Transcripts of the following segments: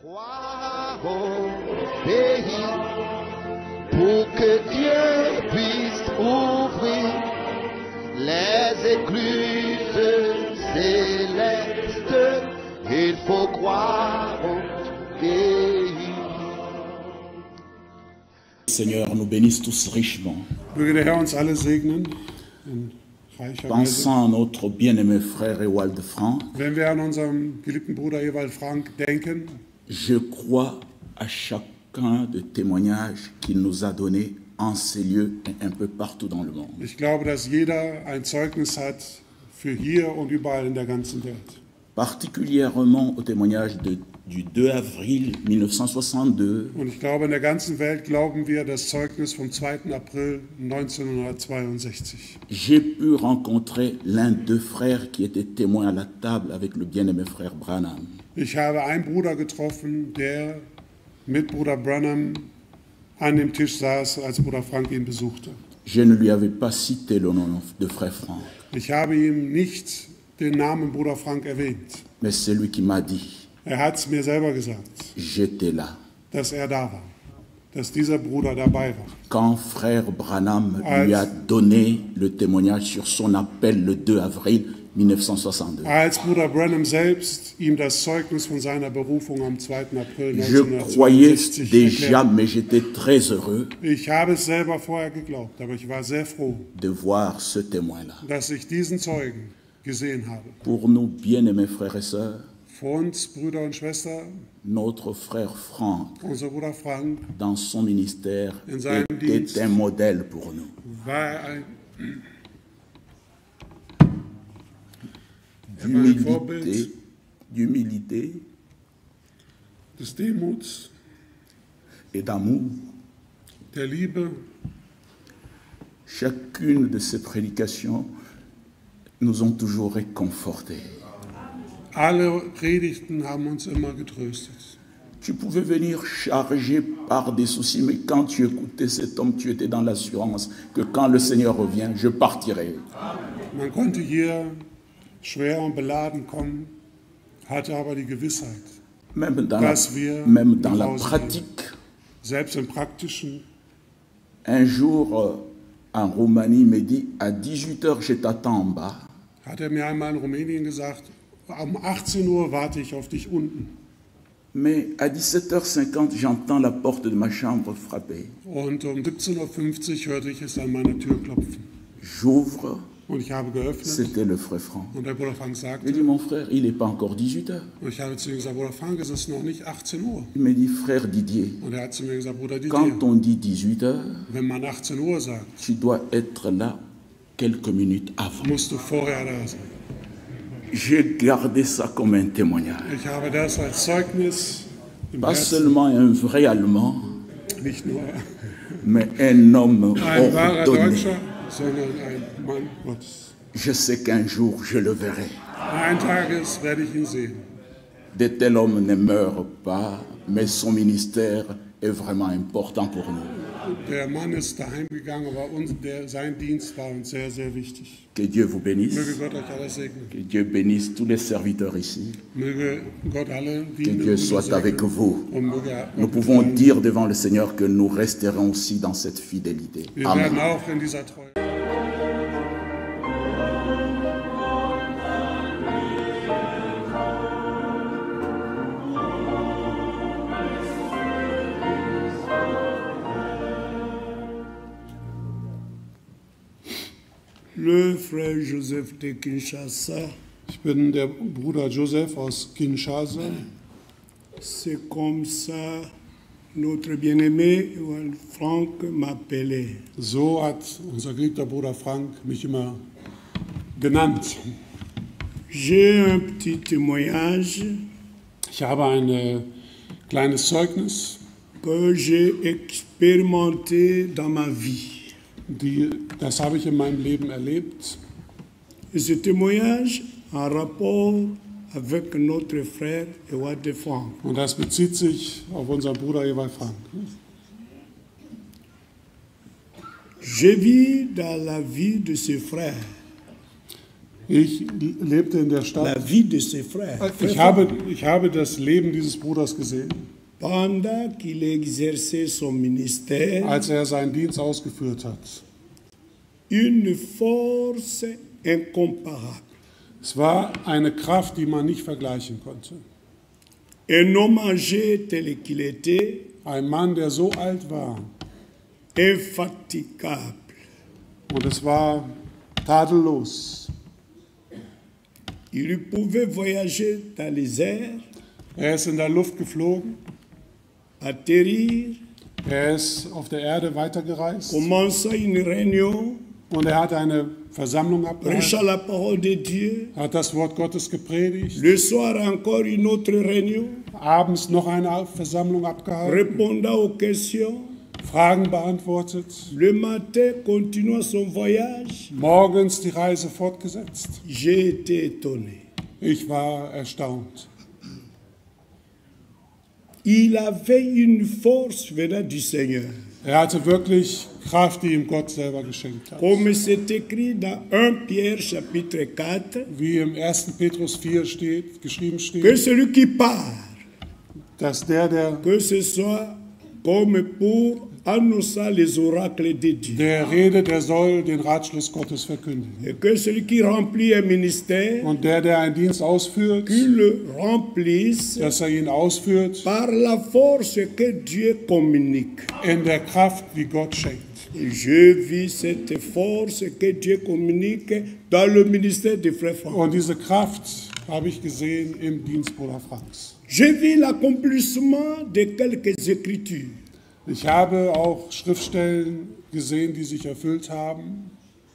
croire au pays pour que Dieu puisse ouvrir les écluses célestes. Il faut croire au pays. Seigneur, nous bénisse tous richement. Möge der Herr uns alle segnen in reicher Weise. Pensant à notre bien-aimé frère Ewald Frank, Wenn wir an unseren geliebten Bruder Ewald Frank denken, je crois à chacun des témoignages qu'il nous a donnés en ces lieux et un peu partout dans le monde. ich glaube, dass jeder ein Zeugnis hat für hier und überall in der ganzen Welt. Particulièrement au témoignage du 2 avril 1962, Und ich glaube, in der ganzen Welt glauben wir das Zeugnis vom 2. April 1962. j'ai pu rencontrer l'un d'eux frères qui était témoin à la table avec le bien-aimé frère Branham. Ich habe einen Bruder getroffen, der mit Bruder Branham an dem Tisch saß, als Bruder Frank ihn besuchte. Je ne lui avais pas cité le nom de frère Frank, Ich habe ihm nicht den Namen Bruder Frank erwähnt. mais c'est lui qui m'a dit, Er hat es mir selber gesagt, j'étais là. dass er da war, dass dieser Bruder dabei war. Quand frère Branham lui a donné le témoignage sur son appel le 2 avril 1962. Als Bruder Branham selbst ihm das Zeugnis von seiner Berufung am 2. April Je croyais 1962 déjà, erklärte. mais j'étais très heureux Ich habe es selber vorher geglaubt, aber ich war sehr froh, de voir ce témoin-là. dass ich diesen Zeugen gesehen habe. Pour nous, bien-aimés frères et sœurs, Für uns, Brüder und Schwestern, notre frère Franck, unser Bruder Frank dans son ministère, In seinem était Dienst. un modèle pour nous. war ein Vorbild D'humilité des Demuts, et d'amour. der Liebe. Chacune de ces prédications nous ont toujours réconfortés. Alle Predigten haben uns immer getröstet. Tu pouvais venir chargé par des soucis, mais quand tu écoutais cet homme, tu étais dans l'assurance que quand le Seigneur revient, je partirai. Man konnte hier schwer und beladen kommen, hatte aber die Gewissheit, Même dans dass wir même dans nach la Hause pratique. gehen. Selbst im Praktischen. Un jour, en Roumanie, il me dit, à 18h, je t'attends en bas. Hat er mir einmal in Rumänien gesagt, um 18 Uhr warte ich auf dich unten. Mais à 17h50, j'entends la porte de ma chambre frapper. Und um 17:50 Uhr hörte ich es an meiner Tür klopfen. J'ouvre, Und ich habe geöffnet c'était le frère Franck. und der Bruder Frank Je sagte, dis, mon frère, il n'est pas encore 18h. und ich habe zu ihm gesagt, Bruder Frank, es ist noch nicht 18 Uhr. Il me dit, frère Didier, Und er hat zu mir gesagt, Bruder Didier, quand on dit 18h, wenn man 18 Uhr sagt, tu dois être là quelques minutes avant. musst du vorher da sein. J'ai gardé ça comme un témoignage. Ich habe das als Zeugnis im Pas Herzen, seulement un vrai Allemand, nicht nur mais un homme ein wahrer ordonné. Deutscher, sondern ein Mann Gottes. Je sais qu'un jour je le verrai. Eines Tages werde ich ihn sehen. De tel homme ne meurt pas, mais son ministère est vraiment important pour nous. Der Mann ist daheim gegangen, aber sein Dienst war uns sehr, sehr wichtig. Que Dieu vous bénisse. Möge Gott euch alle segnen. Que Dieu bénisse tous les serviteurs ici. Möge Gott alle Que dienen Dieu und soit avec segnen. vous. Und möge Nous Gott pouvons mit dire devant le Seigneur que nous resterons aussi dans cette fidélité. Wir Amen. werden auch in dieser Treue. Le frère Joseph de Kinshasa, Ich bin der Bruder Joseph aus Kinshasa. c'est comme ça notre bien-aimé Ewald Frank m'appelait. So hat unser geliebter Bruder Frank mich immer genannt. J'ai un petit témoignage Ich habe ein kleines Zeugnis, que j'ai expérimenté dans ma vie. das habe ich in meinem Leben erlebt. Et ce témoignage en rapport avec notre frère Ewald Frank. Und das bezieht sich auf unseren Bruder Ewald Frank. J'ai vu dans la vie de ce frère Ich lebte in der la Stadt. vie de ses frères. Ich habe das Leben dieses Bruders gesehen, Pendant qu'il exerçait son ministère, als er seinen Dienst ausgeführt hat. une force incomparable. Es war eine Kraft, die man nicht vergleichen konnte. Un homme âgé tel qu'il était, Ein Mann, der so alt war, infatigable. und es war tadellos. Il pouvait voyager dans les airs, Er ist in der Luft geflogen, atterrir, er ist auf der Erde weitergereist commencer une réunion, und er hat eine Versammlung prêcher abgehalten, la parole de Dieu. hat das Wort Gottes gepredigt, Le soir encore une autre réunion, abends noch eine Versammlung abgehalten, répondant aux questions. Fragen beantwortet, Le matin, continuant son voyage, morgens die Reise fortgesetzt. j'ai été étonné. Ich war erstaunt. Il avait une force venant du Seigneur. Er hatte wirklich Kraft, die ihm Gott selber geschenkt hat. Comme c'est écrit dans 1 Pierre chapitre 4, Wie im 1. Petrus 4 steht, geschrieben que steht, celui qui part, dass der que ce soit comme pour annoncer les oracles de Dieu, redet, der soll den Ratschluss Gottes verkündigen. et que celui qui remplit un ministère, Und der einen Dienst ausführt, qu'il le remplisse dass er ihn ausführt par la force que Dieu communique. in der Kraft, die Gott schenkt. Et je vis cette force que Dieu communique dans le ministère de Frère Franck. Und diese Kraft habe ich gesehen im Dienst Bruder Franks. Je vis l'accomplissement de quelques écritures. Ich habe auch Schriftstellen gesehen, die sich erfüllt haben.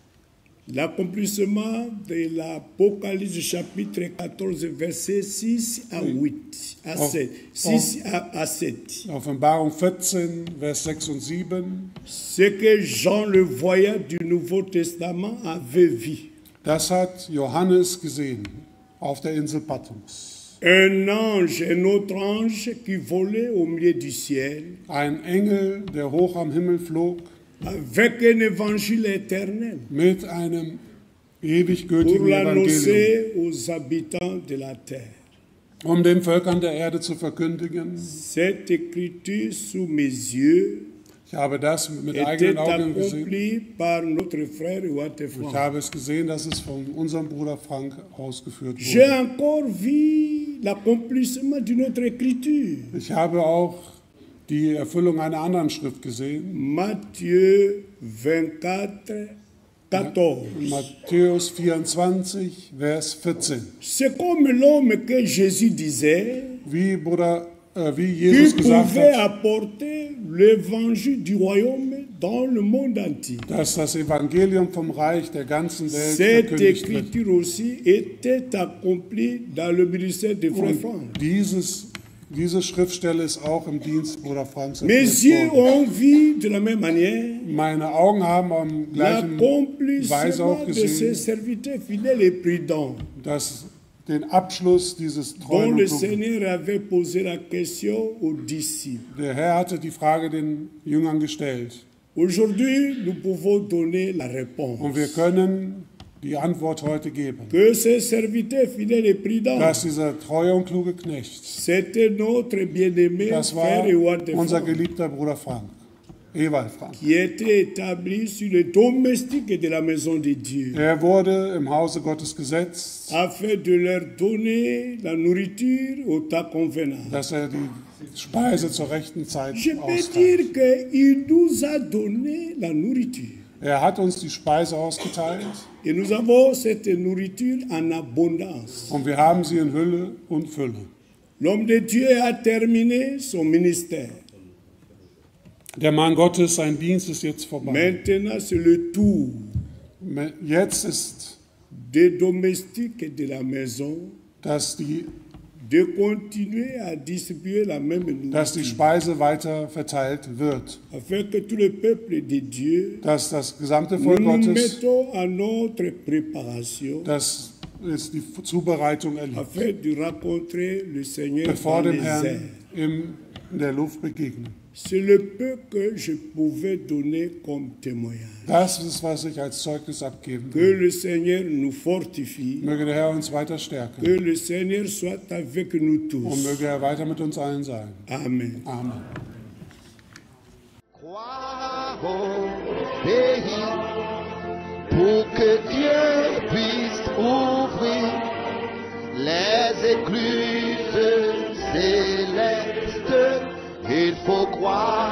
L'accomplissement de l'Apocalypse chapitre 14 verset 6 à 8, à 7, 6 à 7. Offenbarung 14, Vers 6 und 7. Ce que Jean le voyant du Nouveau Testament avait vu. Das hat Johannes gesehen auf der Insel Patmos. Un ange, un autre ange qui volait au milieu du ciel Ein Engel, der hoch am Himmel flog, avec un évangile éternel mit einem ewig pour gültigen Evangelium, l'annoncer aux habitants de la terre. um den Völkern der Erde zu verkündigen. Cette écriture sous mes yeux Ich habe das mit était eigenen Augen gesehen. accomplie par notre frère Watt Ich Franck. habe es gesehen, dass es von unserem Bruder Frank ausgeführt J'ai wurde. encore vu l'accomplissement d'une autre écriture. Ich habe auch die Erfüllung einer anderen Schrift gesehen. Matthieu 24, 14. Matthäus 24, Vers 14. C'est comme l'homme que Jésus disait Wie qu'il Jesus gesagt pouvait hat, apporter l'évangile du royaume dans le monde entier. dass das Evangelium vom Reich der ganzen Welt Cette verkündigt wird. écriture aussi était accomplie dans le ministère de Frère Franck. Und diese Schriftstelle ist auch im Dienst Bruder Franks Mes erfüllt yeux worden. ont vu de la même manière Meine Augen haben am gleichen Weise l'accomplissement auch de ses gesehen, serviteurs fidèles et prudents, dass den Abschluss dieses dont treuen le und klugen- Seigneur avait posé la question aux disciples. Der Herr hatte die Frage den Jüngern gestellt. Aujourd'hui, nous pouvons donner la réponse. Und wir können die Antwort heute geben. Que ces serviteurs fidèles et prudents, Dass dieser treue und kluge Knecht, c'était notre bien-aimé das war frère Ewald unser Franck, geliebter Bruder Frank, Ewald Frank. qui était établi sur le domestique de la maison de Dieu, Er wurde im Hause Gottes gesetzt, afin de leur donner la nourriture au temps convenant. dass er die Speise zur rechten Zeit Je peux austeilt. dire qu'il nous a donné la nourriture. Er hat uns die Speise ausgeteilt Et nous avons cette nourriture en abondance. und wir haben sie in Hülle und Fülle. L'homme de Dieu a terminé son ministère. Der Mann Gottes, sein Dienst ist jetzt vorbei. Maintenant, c'est le tour Jetzt ist des domestiques de la maison dass die de continuer à distribuer la même dass die nourriture, Speise weiter verteilt wird, afin que tout le peuple de Dieu, dass das gesamte nous Volk nous Gottes, mettons à notre préparation, dass es die Zubereitung erlebt, afin de rencontrer le Seigneur bevor dans dem les airs. Herrn im in der Luft begegnen. C'est le peu que je pouvais donner comme témoignage. Das ist, was ich als Zeugnis abgeben Que will. le Seigneur nous fortifie, Möge der Herr uns weiter que stärken le Seigneur soit avec nous und tous. möge er weiter mit uns allen sein. Amen. Amen. Crois au pays pour que Dieu puisse ouvrir les écluses célestes. Il faut croire